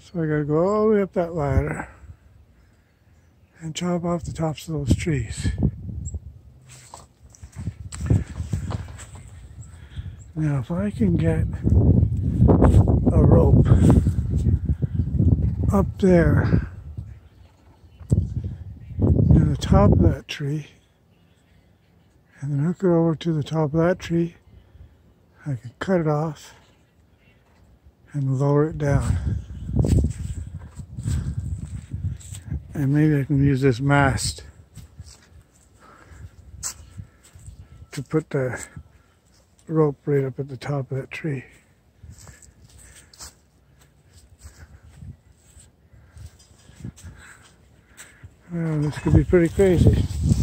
So I gotta go all the way up that ladder and chop off the tops of those trees. Now if I can get a rope up there to the top of that tree and then hook it over to the top of that tree, I can cut it off and lower it down. And maybe I can use this mast to put the rope right up at the top of that tree. Well, this could be pretty crazy.